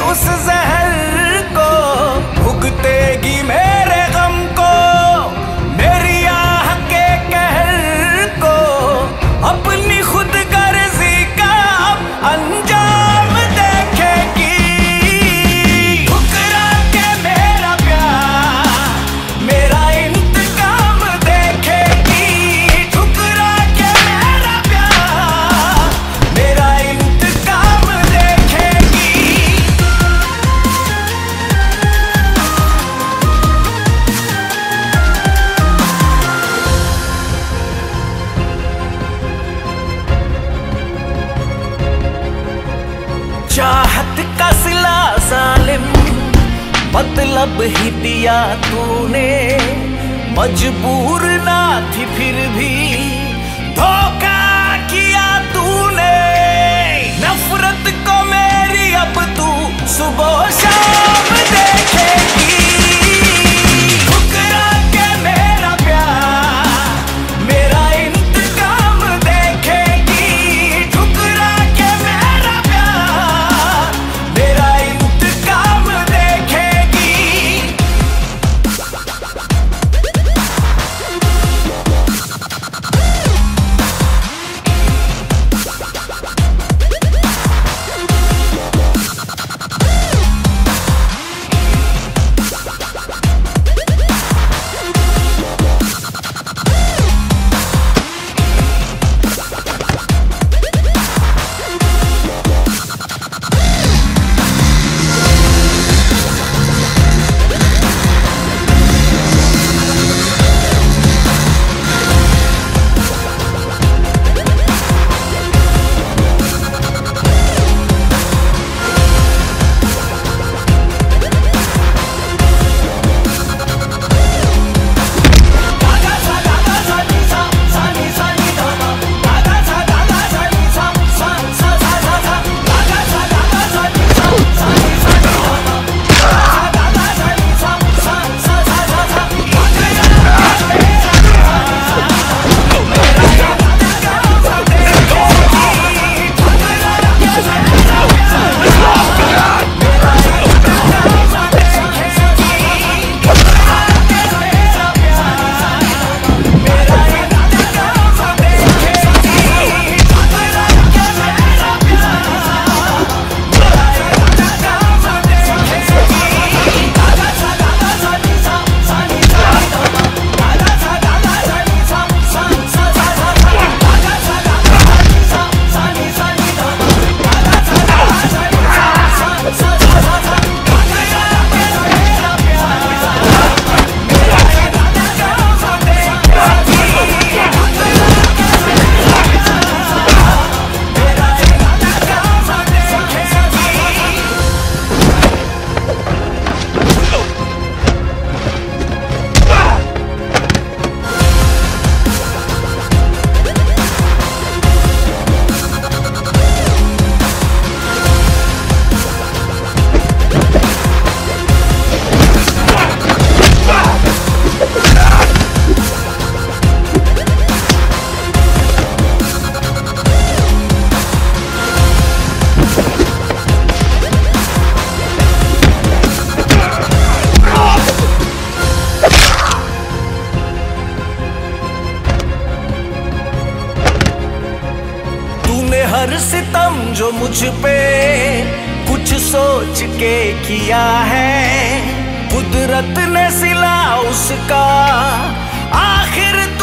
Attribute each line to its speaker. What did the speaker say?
Speaker 1: उस जहर को, भुगतेगी मेरे गम को, मेरी आह के कहर को, अपनी खुद गर्जी का अब अंजाम देखेगी। ठुकरा के मेरा प्यार मेरा इंतकाम देखेगी। ठुकरा के मेरा प्यार मेरा इंतकाम देखेगी। चाहत का सिला जालिम मतलब ही दिया तूने, मजबूर ना थी फिर भी धोखा किया तूने। नफरत को मेरी अब तू सुबह शाम देखेगी। ठुकरा के मेरा प्यार मेरा इंतकाम देखेगी। ठुकरा के मेरा प्यार मेरा इंतकाम देखेगी। हर सितम जो मुझ पे कुछ सोच के किया है, कुदरत ने सिला उसका आखिर